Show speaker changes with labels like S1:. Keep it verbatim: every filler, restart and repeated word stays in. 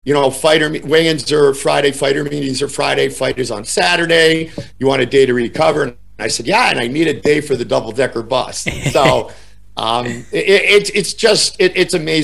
S1: you know, fighter weigh-ins are Friday, fighter meetings are Friday, fight is on Saturday. You want a day to recover? And I said, yeah, and I need a day for the double-decker bus. So um, it, it, it's just, it, it's amazing.